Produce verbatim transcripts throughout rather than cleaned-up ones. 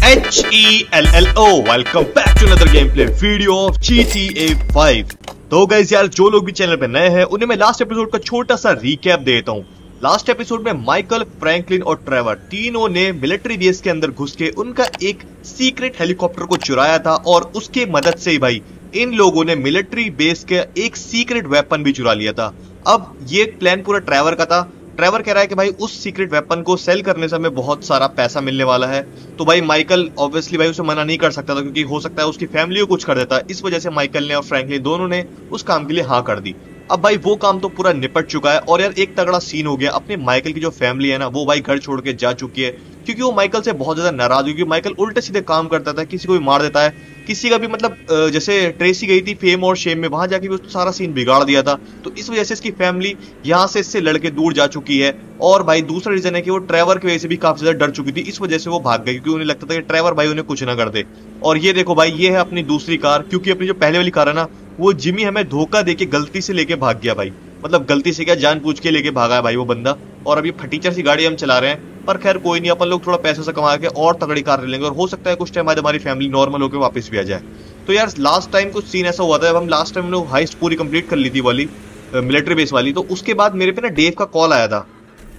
H E L L O welcome back to another game play video of G T A five. तो guys यार, जो लोग भी channel पे नए हैं उन्हें मैं लास्ट एपिसोड का छोटा सा रिकैप देता हूँ। लास्ट एपिसोड में माइकल, फ्रैंकलिन और ट्रेवर तीनों ने मिलिट्री बेस के अंदर घुस के उनका एक सीक्रेट हेलीकॉप्टर को चुराया था और उसके मदद से ही भाई इन लोगों ने मिलिट्री बेस के एक सीक्रेट वेपन भी चुरा लिया था। अब ये प्लान पूरा ट्रेवर का था। ट्रेवर कह रहा है कि भाई उस सीक्रेट वेपन को सेल करने से हमें बहुत सारा पैसा मिलने वाला है। तो भाई माइकल ऑब्वियसली भाई उसे मना नहीं कर सकता था, क्योंकि हो सकता है उसकी फैमिली को कुछ कर देता। इस वजह से माइकल ने और फ्रैंकलिन दोनों ने उस काम के लिए हाँ कर दी। अब भाई वो काम तो पूरा निपट चुका है और यार एक तगड़ा सीन हो गया। अपने माइकल की जो फैमिली है ना, वो भाई घर छोड़ के जा चुकी है, क्योंकि वो माइकल से बहुत ज्यादा नाराज हुई। माइकल उल्टे सीधे काम करता था, किसी को भी मार देता है, किसी का भी मतलब जैसे ट्रेसी गई थी फेम और शेम में, वहां जाके भी उसने सारा सीन बिगाड़ दिया था। तो इस वजह से इसकी फैमिली यहाँ से इससे लड़के दूर जा चुकी है। और भाई दूसरा रीजन है कि वो ट्रेवर की वजह से भी काफी ज्यादा डर चुकी थी, इस वजह से वो भाग गई, क्योंकि उन्हें लगता था कि ट्रेवर भाई उन्हें कुछ ना कर दे। और ये देखो भाई, ये है अपनी दूसरी कार, क्योंकि अपनी जो पहले वाली कार है ना, वो जिमी हमें धोखा देके गलती से लेके भाग गया भाई। मतलब गलती से क्या, जानबूझ के लेके भागा है भाई वो बंदा। और अभी फटीचर सी गाड़ी हम चला रहे हैं, पर खैर कोई नहीं, अपन लोग थोड़ा पैसे से कमा के और तगड़ी कार ले लेंगे और हो सकता है कुछ टाइम बाद हमारी फैमिली नॉर्मल होकर वापस भी आ जाए। तो यार लास्ट टाइम कुछ सीन ऐसा हुआ था, जब हम लास्ट टाइम लोग हाइस्ट पूरी कंप्लीट कर ली थी वाली मिलिट्री बेस वाली, तो उसके बाद मेरे पे ना डेव का कॉल आया था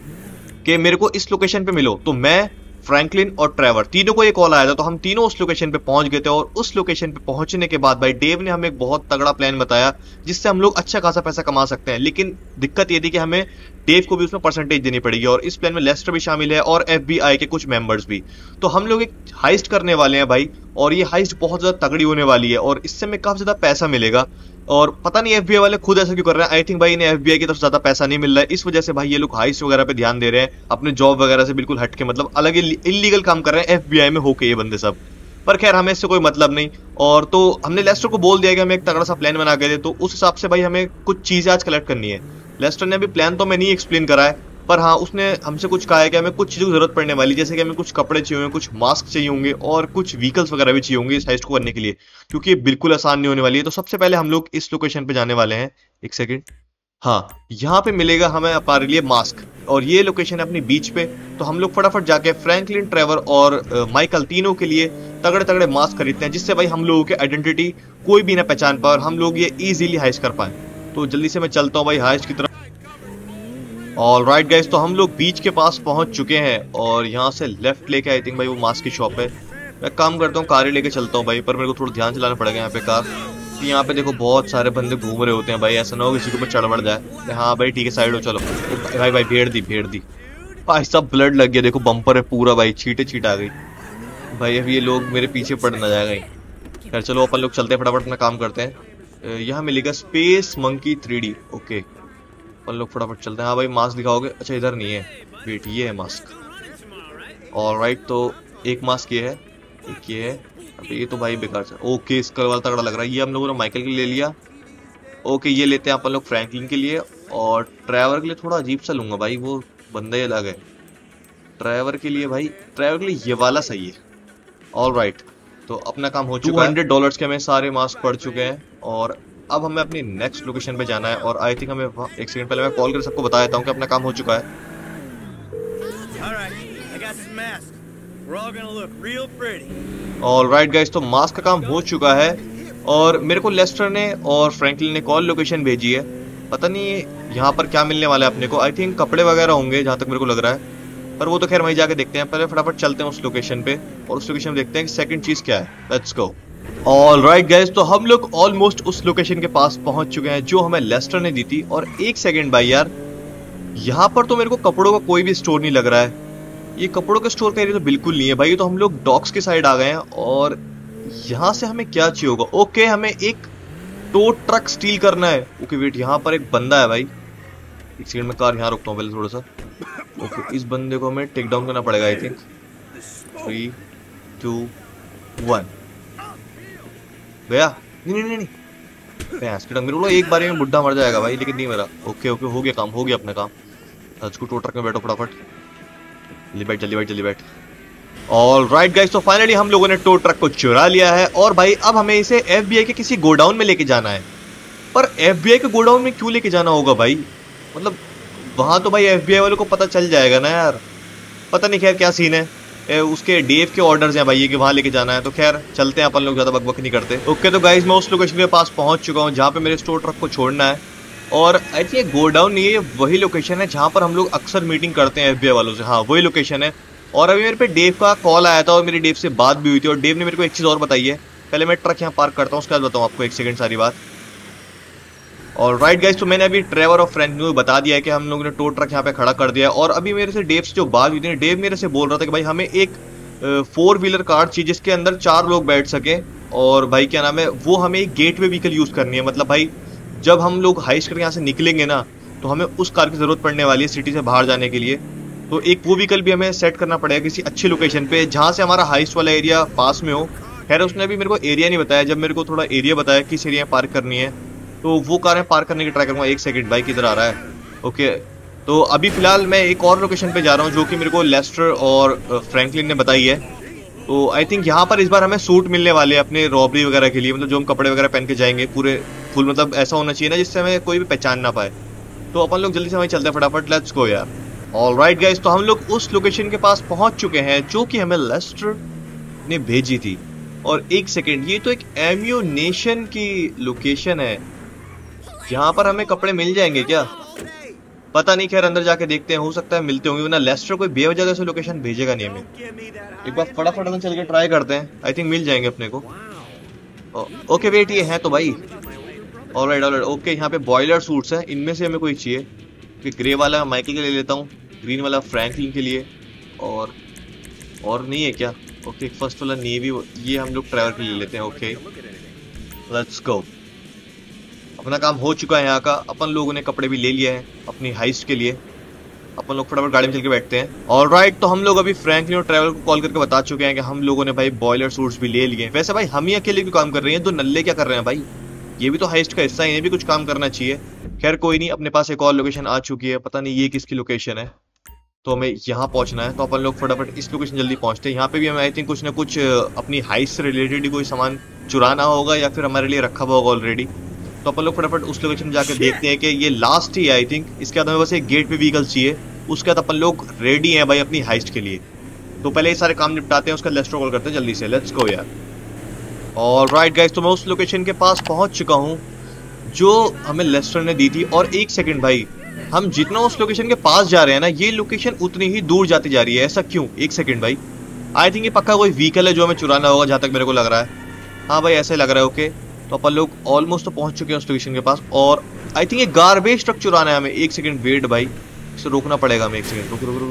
कि मेरे को इस लोकेशन पे मिलो। तो मैं, फ्रैंकलिन और ट्रेवर तीनों को ये कॉल आया था, तो हम तीनों उस लोकेशन पे पहुंच गए थे। और उस लोकेशन पे पहुंचने के बाद भाई डेव ने हमें एक बहुत तगड़ा प्लान बताया, जिससे हम लोग अच्छा खासा पैसा कमा सकते हैं। लेकिन दिक्कत ये थी कि हमें डेव को भी उसमें परसेंटेज देनी पड़ेगी, और इस प्लान में लेस्टर भी शामिल है और एफ बी आई के कुछ मेंबर्स भी। तो हम लोग एक हाइस्ट करने वाले हैं भाई, और ये हाइस्ट बहुत ज्यादा तगड़ी होने वाली है और इससे हमें काफी ज्यादा पैसा मिलेगा। और पता नहीं एफ बी आई वाले खुद ऐसा क्यों कर रहे हैं। आई थिंक भाई इन्हें एफ बी आई की तरफ ज्यादा पैसा नहीं मिल रहा है, इस वजह से भाई ये लोग हाइस्ट वगैरह पे ध्यान दे रहे हैं, अपने जॉब वगैरह से बिल्कुल हटके, मतलब अलग इलीगल काम कर रहे हैं एफ बी आई में होके ये बंदे सब। पर खैर हमें इससे कोई मतलब नहीं। और तो हमने लेस्टर को बोल दिया कि हमें एक तगड़ा सा प्लान बना के दे, तो उस हिसाब से भाई हमें कुछ चीजें आज कलेक्ट करनी है। लेस्टर ने अभी प्लान तो मैं नहीं एक्सप्लेन करा है, पर हाँ उसने हमसे कुछ कहा है कि हमें कुछ चीजों की जरूरत पड़ने वाली, जैसे कि हमें कुछ कपड़े चाहिए होंगे, कुछ मास्क चाहिए होंगे और कुछ व्हीकल्स वगैरह भी चाहिए होंगे इस हाइस्ट को करने के लिए, क्योंकि ये बिल्कुल आसान नहीं होने वाली है। तो सबसे पहले हम लोग इस लोकेशन पे जाने वाले हैं। एक सेकेंड, हाँ यहाँ पे मिलेगा हमें हमारे लिए मास्क, और ये लोकेशन है अपनी बीच पे। तो हम लोग फटाफट जाके फ्रैंकलिन, ट्रेवर और माइकल तीनों के लिए तगड़े तगड़े मास्क खरीदते हैं, जिससे भाई हम लोगों की आइडेंटिटी कोई भी ना पहचान पाए और हम लोग ये इजीली हाइस्ट कर पाए। तो जल्दी से मैं चलता हूँ भाई हाइस्ट की तरफ। ऑल राइट गाइस, तो हम लोग बीच के पास पहुंच चुके हैं और यहाँ से लेफ्ट लेके आई थिंक भाई वो मास्क की शॉप है। मैं काम करता हूँ, कार ही लेके चलता हूँ भाई, पर मेरे को थोड़ा ध्यान चलाना पड़ेगा यहाँ पे कार। यहाँ पे देखो बहुत सारे बंदे घूम रहे होते हैं भाई, ऐसा ना हो किसी के ऊपर चढ़ बढ़ जाए। हाँ भाई ठीक है, साइड हो चलो। भाई भाई भेड़ दी भेड़ दी भाई, सब ब्लड लग गया, देखो बम्पर है पूरा भाई, छीटे छीट आ गई भाई। अब ये लोग मेरे पीछे पड़ ना जाएगा। खैर चलो अपन लोग चलते हैं, फटाफट अपना काम करते हैं। यहाँ मिलेगा space monkey three D. Okay अपन लोग फटाफट चलते हैं। हाँ भाई मास्क दिखाओगे? अच्छा इधर नहीं है, वेट ये है मास्क। ऑल राइट, तो एक मास्क ये है, एक ये है। अबे ये तो भाई बेकार है। ओके इसका वाला तगड़ा लग रहा है, ये हम लोगों ने माइकल के लिए ले लिया। ओके ये लेते हैं अपन लोग फ्रैंकलिन के लिए, और ट्रेवर के लिए थोड़ा अजीब सा लूंगा भाई, वो बंदा ही अलग है। ट्रेवर के लिए भाई, ट्रेवर के लिए ये वाला सही है। ऑल राइट, तो अपना काम हो चुका है। हंड्रेड डॉलर्स के हमें सारे मास्क पड़ चुके हैं और अब हमें अपनी नेक्स्ट लोकेशन पे जाना है। और आई थिंक हमें एक सेकंड पहले मैं कॉल कर सबको बता देता हूँ कि अपना काम हो चुका है। ऑल राइट गाइस, तो मास्क का काम हो चुका है और मेरे को लेस्टर ने और फ्रैंकलिन ने कॉल लोकेशन भेजी है। पता नहीं यहाँ पर क्या मिलने वाला है अपने को, आई थिंक कपड़े वगैरह होंगे जहाँ तक मेरे को लग रहा है, पर वो तो खैर वहीं जाके देखते हैं। पहले फटाफट चलते हैं उस लोकेशन पे और उस लोकेशन में देखते हैं कि सेकंड चीज क्या है। Let's go. All right guys, तो हम लोग ऑलमोस्ट उस लोकेशन के पास पहुंच चुके हैं जो हमें लेस्टर ने दी थी। और एक सेकंड भाई यार, यहाँ पर तो मेरे को कपड़ों का कोई भी स्टोर नहीं लग रहा है। ये कपड़ों का स्टोर का एरिया तो बिल्कुल नहीं है भाई, ये तो हम लोग डॉक्स के साइड आ गए हैं। और यहाँ से हमें क्या चाहिए होगा? ओके हमें एक टो ट्रक स्टील करना है। ओके वेट, यहाँ पर एक बंदा है भाई, एक सेकंड में कार यहाँ रुकता हूँ पहले थोड़ा सा। ओके इस बंदे को हमें टेक डाउन करना पड़ेगा I think. Three two one, गया? नहीं नहीं नहीं भैंस की टंग, मेरे को एक बार में बुढ़ा मर जाएगा भाई, लेकिन नहीं मेरा। ओके ओके हो गया काम, हो गया अपना काम। को टो ट्रक में बैठो फटाफट, जल्दी बैठ जल्दी बैठ जल्दी बैठ। ऑल राइट गाइस, तो फाइनली हम लोगों ने टो ट्रक को चुरा लिया है और भाई अब हमें इसे एफ बी आई के किसी गोडाउन में लेके जाना है। पर एफ बी आई के गोडाउन में क्यों लेके जाना होगा भाई? मतलब वहां तो भाई एफ बी आई वालों को पता चल जाएगा ना यार, पता नहीं खैर क्या सीन है। ए, उसके डेव के ऑर्डर्स हैं भाई ये कि वहाँ लेके जाना है। तो खैर चलते हैं अपन लोग, ज़्यादा बकबक नहीं करते। ओके तो गाइज मैं उस लोकेशन के पास पहुँच चुका हूँ जहाँ पे मेरे स्टोर ट्रक को छोड़ना है। और आई थिंक ये गोडाउन नहीं है, ये वही लोकेशन है जहाँ पर हम लोग अक्सर मीटिंग करते हैं एफबीआई वालों से। हाँ वही लोकेशन है। और अभी मेरे पे डेव का कॉल आया था और मेरी डेव से बात भी हुई थी और डेव ने मेरे को एक चीज़ और बताई है। पहले मैं ट्रक यहाँ पार्क करता हूँ, उसके बाद बताऊँ आपको, एक सेकंड सारी बात। और राइट गाइस, तो मैंने अभी ट्रेवर और फ्रैंक को बता दिया है कि हम लोगों ने टो ट्रक यहाँ पे खड़ा कर दिया है। और अभी मेरे से डेव से जो बात हुई थी, डेव मेरे से बोल रहा था कि भाई हमें एक फोर व्हीलर कार चाहिए जिसके अंदर चार लोग बैठ सके। और भाई क्या नाम है, वो हमें एक गेटवे व्हीकल यूज करनी है। मतलब भाई जब हम लोग हाइस्ट करके यहाँ से निकलेंगे ना, तो हमें उस कार की जरूरत पड़ने वाली है सिटी से बाहर जाने के लिए। तो एक वो व्हीकल भी हमें सेट करना पड़ेगा किसी अच्छी लोकेशन पे जहाँ से हमारा हाइस्ट वाला एरिया पास में हो। खैर उसने अभी मेरे को एरिया नहीं बताया, जब मेरे को थोड़ा एरिया बताया किस एरिया में पार्क करनी है तो वो कार में पार्क करने की ट्राई करूंगा। एक सेकंड भाई किधर आ रहा है। ओके तो अभी फिलहाल मैं एक और लोकेशन पे जा रहा हूँ जो कि मेरे को लेस्टर और फ्रैंकलिन ने बताई है। तो आई थिंक यहाँ पर इस बार हमें सूट मिलने वाले हैं अपने रॉबरी वगैरह के लिए, मतलब जो हम कपड़े वगैरह पहन के जाएंगे पूरे फुल, मतलब ऐसा होना चाहिए ना जिससे हमें कोई भी पहचान ना पाए। तो अपन लोग जल्दी से वहीं चलते हैं फटाफट, लेट्स गो यार। ऑलराइट गाइस, तो हम लोग उस लोकेशन के पास पहुंच चुके हैं जो कि हमें लेस्टर ने भेजी थी। और एक सेकेंड, ये तो एक एम्यूनेशन की लोकेशन है, यहाँ पर हमें कपड़े मिल जाएंगे क्या पता नहीं। खैर अंदर जाके देखते हैं, हो सकता है मिलते होंगे, वरना लेस्टर कोई बेवजह से लोकेशन भेजेगा नहीं हमें। एक बार फटाफट अंदर चल के ट्राई करते हैं, आई थिंक मिल जाएंगे अपने को। ओके वेट, ये है तो भाई। ऑलराइट ऑलराइट ओके, यहाँ पे बॉयलर सूट्स हैं, इनमें से हमें कोई चाहिए कि ग्रे वाला माइकल के लिए लेता हूँ, ग्रीन वाला फ्रैंकलिन के लिए, और और नहीं है क्या। ओके फर्स्ट वाला नेवी, ये हम लोग ट्रैवल के लिए लेते हैं। ओके लेट्स गो, अपना काम हो चुका है यहाँ का। अपन लोगों ने कपड़े भी ले लिए हैं अपनी हाइस्ट के लिए। अपन लोग फटाफट गाड़ी में चल के बैठते हैं। ऑलराइट, तो हम लोग अभी फ्रैंकलिन और ट्रैवल को कॉल करके बता चुके हैं कि हम लोगों ने भाई बॉयलर सूट्स भी ले लिए हैं। वैसे भाई हम ही अकेले क्यों काम कर रहे हैं, तो नल्ले क्या कर रहे हैं भाई, ये भी तो हाइस्ट का हिस्सा है, इन्हें भी कुछ काम करना चाहिए। खैर कोई नहीं, अपने पास एक और लोकेशन आ चुकी है, पता नहीं ये किसकी लोकेशन है। तो हमें यहाँ पहुंचना है, तो अपन लोग फटाफट इस लोकेशन जल्दी पहुंचते हैं। यहाँ पे भी हमें आई थिंक कुछ ना कुछ अपनी हाइस्ट से रिलेटेड कोई सामान चुराना होगा या फिर हमारे लिए रखा हुआ होगा ऑलरेडी। तो अपन लोग फटाफट उस लोकेशन जाकर देखते हैं कि ये लास्ट ही है आई थिंक। इसके बाद हमें बस एक गेट पे व्हीकल चाहिए, उसके बाद अपन लोग रेडी हैं भाई अपनी हाइस्ट के लिए। तो पहले ये सारे काम निपटाते हैं, उसका लेस्टर कॉल करते हैं जल्दी से, लेट्स गो यार। और राइट गाइस, तो मैं उस लोकेशन के पास पहुंच चुका हूँ जो हमें लेस्टर ने दी थी। और एक सेकंड भाई, हम जितना उस लोकेशन के पास जा रहे हैं ना, ये लोकेशन उतनी ही दूर जाती जा रही है, ऐसा क्यों। एक सेकंड भाई, आई थिंक ये पक्का कोई व्हीकल है जो हमें चुराना होगा, जहां तक मेरे को लग रहा है। हाँ भाई ऐसा लग रहा है। ओके तो अपन लोग ऑलमोस्ट तो पहुंच चुके हैं उस लोकेशन के पास। और आई थिंक ये गार्बेज ट्रक चुराना है हमें। एक सेकंड वेट भाई, इसे रोकना पड़ेगा हमें। एक सेकंड रुक रुक रुक,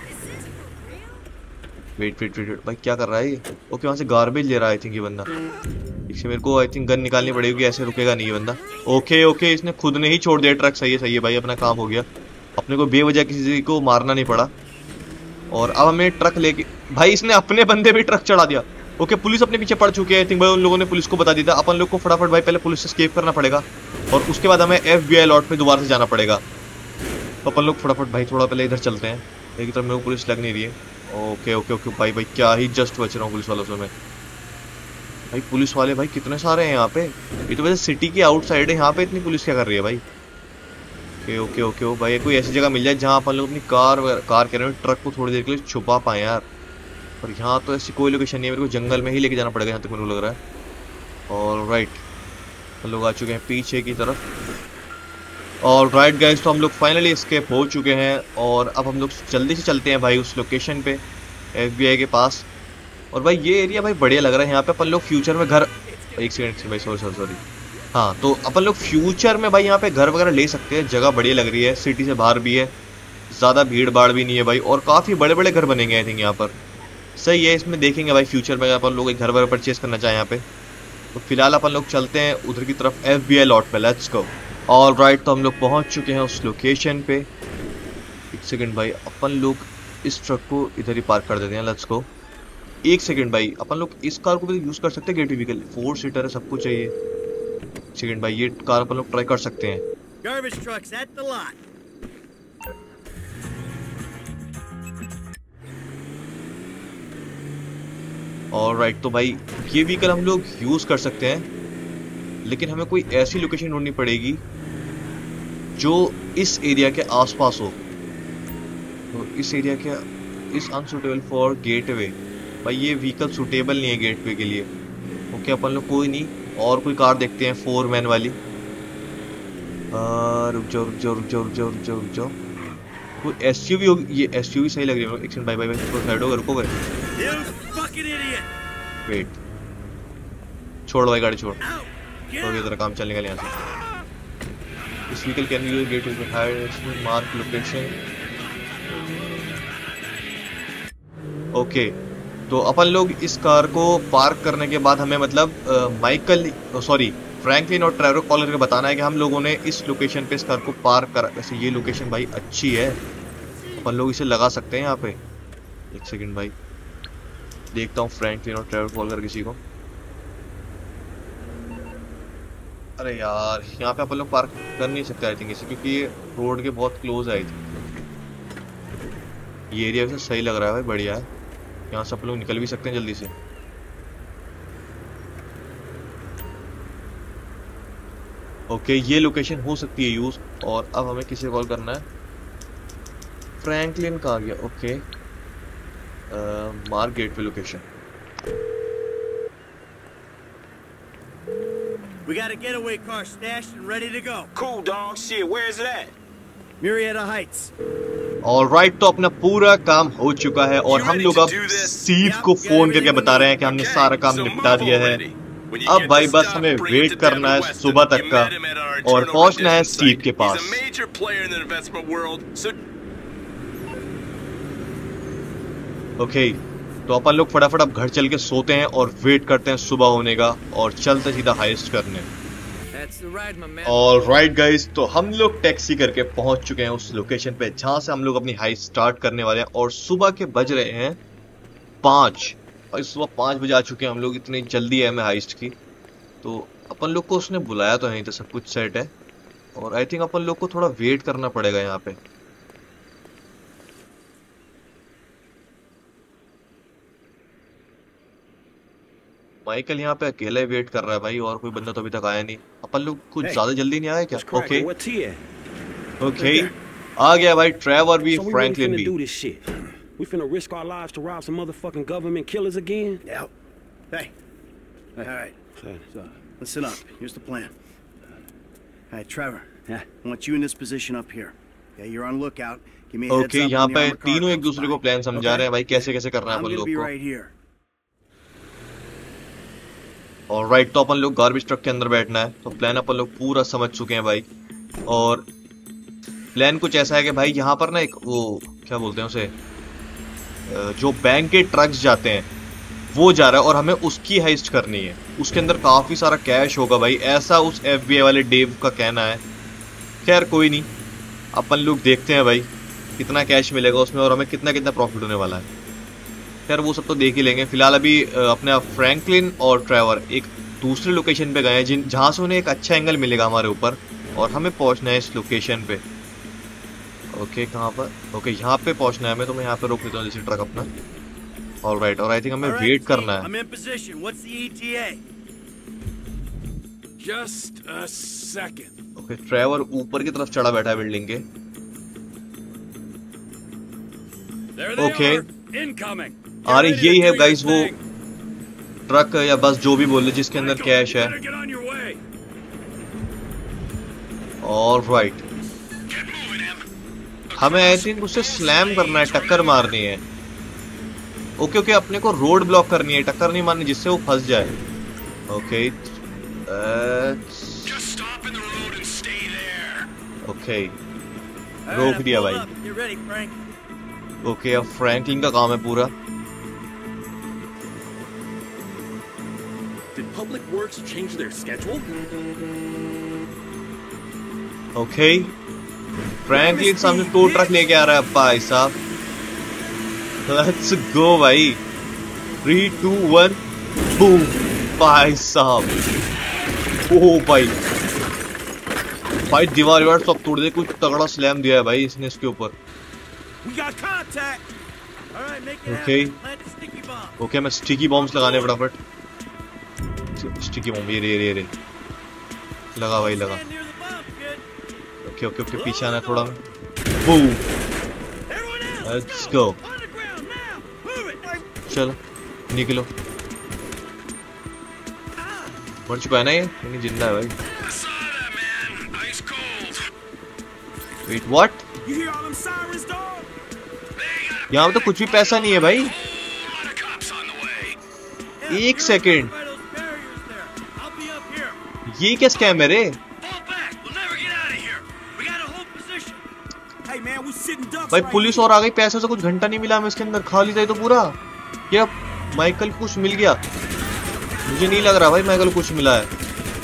वेट वेट वेट भाई क्या कर रहा है ये। ओके वहां से गार्बेज ले रहा है आई थिंक ये बंदा। इससे मेरे को आई थिंक गन निकालनी पड़ेगी, ऐसे रुकेगा नहीं ये बंदा। ओके ओके, इसने खुद ने ही छोड़ दिया ट्रक। सही है सही है भाई, अपना काम हो गया, अपने को बेवजह किसी को मारना नहीं पड़ा। और अब हमें ट्रक लेके, भाई इसने अपने बंदे भी ट्रक चढ़ा दिया। ओके पुलिस अपने पीछे पड़ चुकी है आई थिंक भाई, उन लोगों ने पुलिस को बता दिया था। अपन लोग को फटाफट भाई पहले पुलिस से एस्केप करना पड़ेगा और उसके बाद हमें एफबीआई लॉट पे दोबारा से जाना पड़ेगा। तो अपन लोग फटाफट भाई थोड़ा पहले इधर चलते हैं, एक तरफ मेरे को पुलिस लग नहीं रही है। ओके ओके ओके भाई भाई क्या ही जस्ट बच रहा हूँ पुलिस वालों से मैं। भाई पुलिस वाले भाई कितने सारे हैं यहाँ पे, ये तो वैसे सिटी की आउटसाइड है, यहाँ पे इतनी पुलिस क्या कर रही है भाई। ओके ओके ओके ओ भाई, कोई ऐसी जगह मिल जाए जहाँ अपन लोग अपनी कार कार कह रहे हैं ट्रक को थोड़ी देर के लिए छुपा पाए यार। और यहाँ तो ऐसी कोई लोकेशन नहीं है, मेरे को जंगल में ही लेके जाना पड़ेगा यहाँ तक मेरे को लग रहा है। और राइट हम लोग आ चुके हैं पीछे की तरफ। और राइट गाइस, तो हम लोग फाइनली एस्केप हो चुके हैं और अब हम लोग जल्दी से चलते हैं भाई उस लोकेशन पे एफबीआई के पास। और भाई ये एरिया भाई बढ़िया लग रहा है, यहाँ पे अपन लोग फ्यूचर में घर, एक सेकंड भाई सॉरी सॉरी सॉरी हाँ, तो अपन लोग फ्यूचर में भाई यहाँ पे घर वगैरह ले सकते हैं। जगह बढ़िया लग रही है, सिटी से बाहर भी है, ज़्यादा भीड़ भाड़ भी नहीं है भाई, और काफ़ी बड़े बड़े घर बनेंगे आई थिंक यहाँ पर। सही है, इसमें देखेंगे भाई फ्यूचर में अपन लोग एक घर वगैरह परचेज करना चाहें यहाँ पे। तो फिलहाल अपन लोग चलते हैं उधर की तरफ एफबीआई लॉट पे, लेट्स गो। ऑल राइट, तो हम लोग पहुँच चुके हैं उस लोकेशन पे। एक सेकेंड भाई, अपन लोग इस ट्रक को इधर ही पार्क कर देते हैं, लेट्स गो। एक सेकंड भाई, अपन लोग इस कार को भी यूज कर सकते हैं, गेट व्हीकल फोर सीटर है, सब कुछ चाहिए। सेकंड भाई, ये कार अपन लोग ट्राई कर सकते हैं। Garbage trucks at the lot. All right, तो भाई ये व्हीकल हम लोग यूज कर सकते हैं, लेकिन हमें कोई ऐसी लोकेशन ढूंढनी पड़ेगी जो इस एरिया के आसपास हो। तो इस एरिया के इज अनसूटेबल फॉर गेटवे। भाई ये व्हीकल सूटेबल नहीं है गेटवे के लिए। ओके अपन लोग कोई नहीं, और कोई कार देखते हैं फोर मैन वाली। रुक जाओ रुक जाओ रुक जाओ रुक जाओ रुक जाओ रुक जाओ कोई एसयूवी होगी। ये एसयूवी सही लग रही है। एक सेकंड भाई भाई भाई थोड़ा साइड होकर रुको। वेट, छोड़ भाई गाड़ी छोड़, तो ये तेरा काम चलने का यहाँ से। इस vehicle can use get to higher mark location. Okay तो अपन लोग इस कार को पार्क करने के बाद हमें मतलब माइकल सॉरी फ्रैंकलिन और ट्रेवर कॉल करके बताना है कि हम लोगों ने इस लोकेशन पे इस कार को पार्क करा। वैसे ये लोकेशन भाई अच्छी है, अपन लोग इसे लगा सकते हैं यहाँ पे। एक सेकंड भाई देखता हूँ फ्रैंकलिन और ट्रेवर कॉल कर किसी को। अरे यार यहाँ पे अपन लोग पार्क कर नहीं सकते आई थिंक इसे, क्योंकि ये रोड के बहुत क्लोज है। आई थिंक ये एरिया वैसे सही लग रहा है भाई, बढ़िया है। यहाँ से अपन लोग निकल भी सकते हैं जल्दी से। ओके ये लोकेशन हो सकती है यूज। और अब हमें किसे कॉल करना है? फ्रैंकलिन का आ गया। Okay mark gateway location. We got a getaway car stashed and ready to go. Cool dog shit. Where is it at? Murrieta Heights. All right तो अपना पूरा काम हो चुका है और हम लोग अब स्टीव को फोन करके बता रहे हैं कि हमने सारा काम निपटा दिया है। अब भाई बस हमें वेट करना है सुबह तक का और पहुंचना है स्टीव के पास। ओके तो अपन लोग फटाफट अब घर चल के सोते हैं और वेट करते हैं सुबह होने का और चलते सीधा हाइस्ट करने। ऑलराइट गाइस तो हम लोग टैक्सी करके पहुंच चुके हैं उस लोकेशन पे जहां से हम लोग अपनी हाइस्ट स्टार्ट करने वाले हैं। और सुबह के बज रहे हैं पाँच। भाई सुबह पाँच बजे आ चुके हैं हम लोग, इतनी जल्दी है हमें हाइस्ट की। तो अपन लोग को उसने बुलाया तो नहीं था, सब कुछ सेट है। और आई थिंक अपन लोग को थोड़ा वेट करना पड़ेगा यहाँ पे। माइकल यहाँ पे अकेला ही वेट कर रहा है भाई, और कोई बंदा तो अभी तक आया नहीं। अपन लोग कुछ ज्यादा जल्दी नहीं आए क्या? ओके ओके आ गया भाई ट्रेवर भी, फ्रैंकलिन भी। We finna risk our lives to rob some motherfucking government killers again? Yeah. Hey. All right. So, listen up. Here's the plan. All right, Trevor. Yeah. I want you in this position up here. Yeah, you're on lookout. Give me a heads up. Okay, यहाँ पे तीनों एक दूसरे को plan समझा रहे हैं भाई कैसे कैसे करना है अपन लोग को। Right here. ऑलराइट तो अपन लोग गार्बेज ट्रक के अंदर बैठना है। तो प्लान अपन लोग पूरा समझ चुके हैं भाई। और प्लान कुछ ऐसा है कि भाई यहाँ पर ना एक वो क्या बोलते हैं उसे, जो बैंक के ट्रक्स जाते हैं वो जा रहा है और हमें उसकी हाइस्ट करनी है। उसके अंदर काफी सारा कैश होगा भाई, ऐसा उस एफबीआई वाले डेव का कहना है। खैर कोई नहीं, अपन लोग देखते हैं भाई कितना कैश मिलेगा उसमें और हमें कितना कितना प्रॉफिट होने वाला है। खैर वो सब तो देख ही लेंगे। फिलहाल अभी अपने फ्रैंकलिन और ट्रेवर एक दूसरे लोकेशन पे गए हैं जिन जहाँ से उन्हें एक अच्छा एंगल मिलेगा हमारे ऊपर और हमें पहुँचना है इस लोकेशन पे। ओके कहाँ पर? ओके यहाँ पे पहुँचना है हमें। तो मैं यहाँ पे रोक लेता हूँ जैसे ट्रक अपना। ऑलराइट और आई थिंक हमें वेट करना है। I'm in position. What's the E T A? Just a second. Okay Trevor ऊपर की तरफ चढ़ा बैठा है बिल्डिंग के। ओके अरे यही है गाइस वो ट्रक या बस जो भी बोल रहे जिसके अंदर कैश है। ऑलराइट हमें आई थिंक उससे स्लैम करना है, टक्कर मारनी है। ओके ओके अपने को रोड ब्लॉक करनी है, टक्कर नहीं मारनी जिससे वो फंस जाए। ओके ओके रोक दिया भाई। ओके अब फ्रैंकलिन का काम है पूरा। ओके फ्रैंकलिन सामने टो ट्रक लेके आ रहा है भाई साहब। लेट्स गो भाई, थ्री टू वन बूम भाई साहब। ओ भाई भाई दीवार वार सब तोड़ दे, कुछ तगड़ा स्लैम दिया है भाई इसने इसके ऊपर। ओके ओके मैं स्टिकी बॉम्ब्स लगाने फटाफट। स्टिकी बॉम्ब ये रे ये रे लगा भाई लगा। ओके ओके ओके पीछे आना थोड़ा। Boom let's go. चलो निकलो। मर चुका है ना ये? नहीं जिंदा है भाई। Wait what? यहाँ तो कुछ भी पैसा नहीं है भाई। एक सेकेंड, ये क्या स्कैम है रे? भाई पुलिस और आ गई, पैसे से कुछ घंटा नहीं मिला हमें इसके अंदर, खाली था तो पूरा। क्या माइकल कुछ मिल गया? मुझे नहीं लग रहा भाई माइकल कुछ मिला है।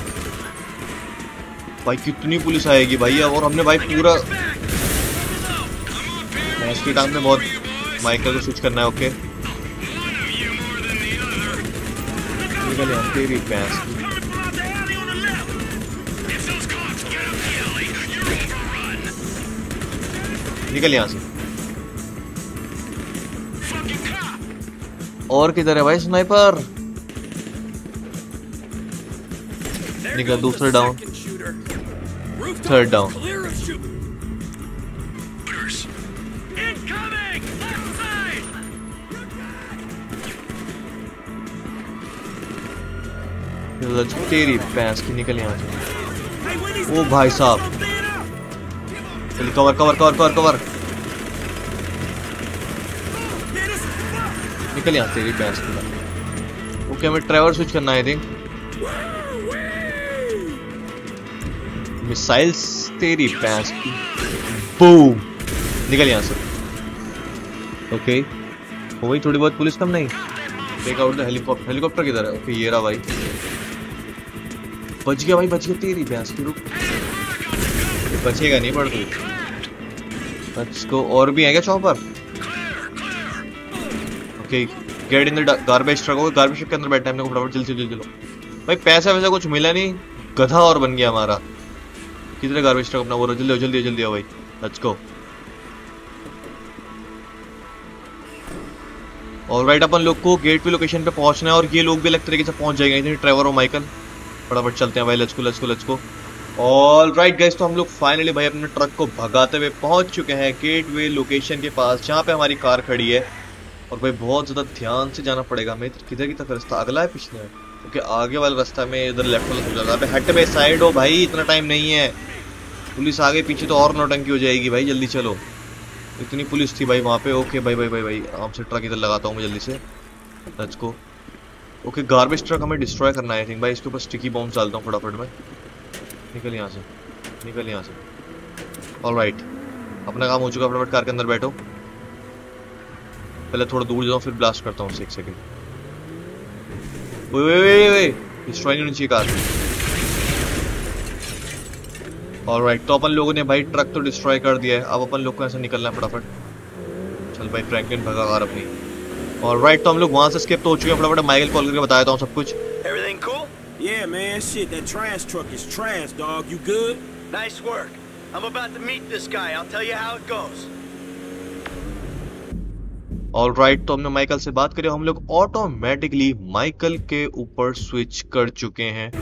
भाई कितनी पुलिस आएगी भाई अब, और हमने भाई पूरा मैच की टाइम में बहुत माइकल को स्विच करना है। ओके निकल यार तेरी भैंस की। निकल यहाँ से। और किधर है भाई स्नाइपर? निकला दूसरा डाउन, थर्ड डाउन। तेरी भैंस की, निकल यहाँ से। ओ भाई साहब, चलिए cover cover cover cover cover, निकल यहाँ तेरी भैंस की। ओके हमें ट्रेवर स्विच करना है आई थिंक। मिसाइल्स तेरी भैंस की, बूम, निकल यहाँ से। ओके हो गई थोड़ी बहुत पुलिस कम नहीं। Take out the helicopter. Helicopter किधर है? ओके ये रहा भाई। बच गया भाई, बच गया तेरी भैंस की। रुक, बचेगा नहीं पड़ तू। इसको और भी है क्या chopper? Okay get in the garbage truck. होगा गार्बेज ट्रक के अंदर बैठा है, हमने को फटाफट जल्दी जल्दी चलो भाई। पैसा वैसा कुछ मिला नहीं, गधा और बन गया हमारा। किधर गार्बेज ट्रक अपना? वो जल्दी जल्दी जल्दी आओ भाई, लेट्स गो। ऑलराइट अपन लोग को गेट पे लोकेशन पे पहुंचना है, और ये लोग भी अलग तरीके से पहुंच जाएंगे, ट्रेवर और माइकल। फटाफट चलते हैं भाई, let's go let's go let's go. All right guys, तो हम लोग फाइनली भाई अपने ट्रक को भगाते हुए पहुंच चुके हैं गेटवे लोकेशन के पास, जहाँ पे हमारी कार खड़ी है। और भाई बहुत ज्यादा ध्यान से जाना पड़ेगा हमें। किधर की तरफ रास्ता? अगला है पिछले है? क्योंकि आगे वाला रास्ता में इधर लेफ्ट वाला हो जाता है। हट बे साइड हो भाई, इतना टाइम नहीं है। पुलिस आगे पीछे तो और नौटंकी हो जाएगी भाई, जल्दी चलो। इतनी पुलिस थी भाई वहाँ पे। ओके भाई भाई भाई भाई आराम से ट्रक इधर लगाता हूँ मैं जल्दी से, let's go. Okay garbage truck हमें डिस्ट्रॉय करना है आई थिंक भाई। इसके ऊपर स्टिकी बॉम्ब डालता हूँ फटाफट में। निकल यहाँ से, निकल यहाँ से। ऑलराइट अपना काम हो चुका, फटाफट कार के अंदर बैठो। पहले थोड़ा दूर जाऊँ फिर ब्लास्ट करता हूँ। एक सेकेंड, वे वे वे वे डिस्ट्रॉय नहीं होनी चाहिए कार। ऑलराइट तो अपन लोगों ने भाई ट्रक तो डिस्ट्रॉय कर दिया है, अब अपन लोग को ऐसे निकलना है फटाफट। चल भाई फ्रैंकलिन भगा कार अपनी। ऑलराइट तो हम लोग वहां से स्केप तो हो चुके हैं। फटाफट माइकल कॉल करके बताया था सब कुछ। Everything cool? Yeah, man. Shit, that trash truck is trash, dog. You good? Nice work. I'm about to meet this guy. I'll tell you how it goes. All right तो हमने माइकल से बात करी। हम लोग ऑटोमेटिकली माइकल के ऊपर switch कर चुके हैं,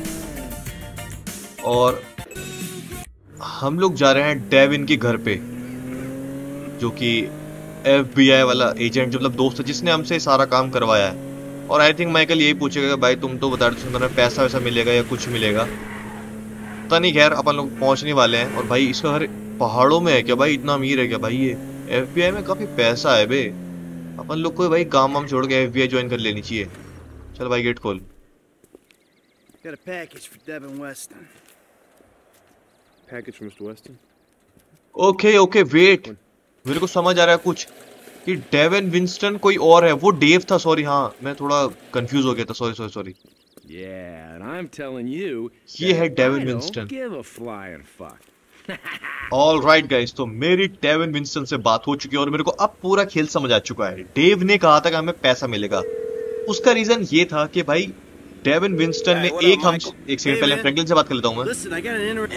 और हम लोग जा रहे हैं डेविन के घर पे, जो कि एफ बी आई वाला एजेंट, जो मतलब दोस्त है जिसने हमसे सारा काम करवाया है। और आई थिंक माइकल यही पूछेगा भाई तुम तो बता रहे थे पैसा वैसा मिलेगा या कुछ मिलेगा, पता नहीं। खैर अपन लोग पहुंचने वाले हैं। और भाई इसका घर पहाड़ों में है क्या भाई? इतना अमीर है क्या भाई ये? एफ बी आई में काफी पैसा है बे। अपन लोग को भाई काम वाम छोड़ के एफ बी आई ज्वाइन कर लेनी चाहिए। चल भाई गेट खोल। Got a package for Devin Weston. Package for Mister Weston. Okay okay wait, मेरे को समझ आ रहा है कुछ कि डेविन विंस्टन कोई और है। वो डेव था, सॉरी। हाँ मैं थोड़ा कंफ्यूज हो गया था, sorry sorry sorry. Yeah, and I'm telling you, ये है Devin I don't Winston. give a flying fuck. All right guys, तो मेरी डेविन विंस्टन से बात हो चुकी है और मेरे को अब पूरा खेल समझ आ चुका है। डेव ने कहा था कि हमें पैसा मिलेगा। उसका रीजन ये था कि भाई डेविन विंस्टन ने एक हम एक सेकंड पहले फ्रैंकलिन से बात कर लेता हूं मैं।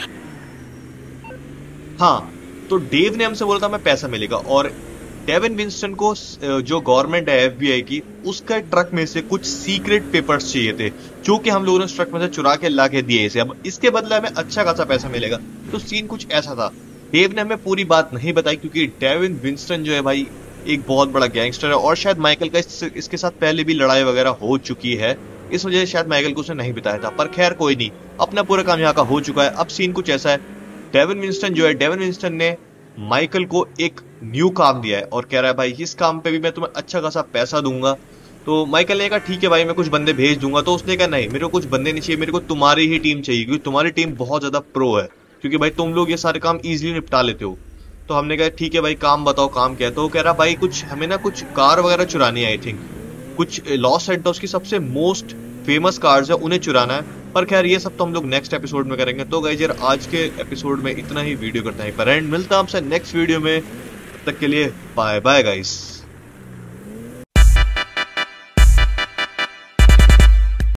हाँ तो डेव ने हमसे बोला था हमें पैसा मिलेगा, और डेविन विंस्टन को जो गवर्नमेंट है एफ बी आई की, उसका ट्रक में से कुछ सीक्रेट पेपर्स चाहिए थे, जो कि हम लोगों ने उस ट्रक में से चुरा के ला के दिए इसे। अब इसके बदले हमें अच्छा खासा पैसा मिलेगा। तो सीन कुछ ऐसा था। डेव ने हमें पूरी बात नहीं बताई, क्योंकि डेविन विंस्टन जो है भाई एक बहुत बड़ा गैंगस्टर है और शायद माइकल का इस, इसके साथ पहले भी लड़ाई वगैरह हो चुकी है, इस वजह से शायद माइकल को उसने नहीं बताया था। पर खैर कोई नहीं, अपना पूरा काम यहाँ का हो चुका है। अब सीन कुछ ऐसा है, डेविन विंस्टन जो है, डेविन विंस्टन ने माइकल को एक न्यू काम दिया है और कह रहा है भाई इस काम पे भी मैं तुम्हें अच्छा खासा पैसा दूंगा। तो माइकल ने कहा ठीक है भाई मैं कुछ बंदे भेज दूंगा। तो उसने कहा नहीं, मेरे को कुछ बंदे नहीं चाहिए, मेरे को तुम्हारी ही टीम चाहिए क्योंकि तुम्हारी टीम बहुत ज्यादा प्रो है, क्योंकि भाई तुम लोग ये सारे काम इजीली निपटा लेते हो। तो हमने कहा ठीक है भाई काम बताओ काम क्या है। तो वो कह रहा भाई कुछ हमें ना कुछ कार वगैरह चुरानी है, आई थिंक कुछ लॉस सेंटोस की सबसे मोस्ट फेमस कार्स है उन्हें चुराना है। पर खैर ये सब तो हम लोग नेक्स्ट एपिसोड में करेंगे। तो गाइस यार आज के एपिसोड में इतना ही, वीडियो करते हैं पर एंड, मिलता है आपसे नेक्स्ट वीडियो में, तब तक के लिए बाय बाय गाइस।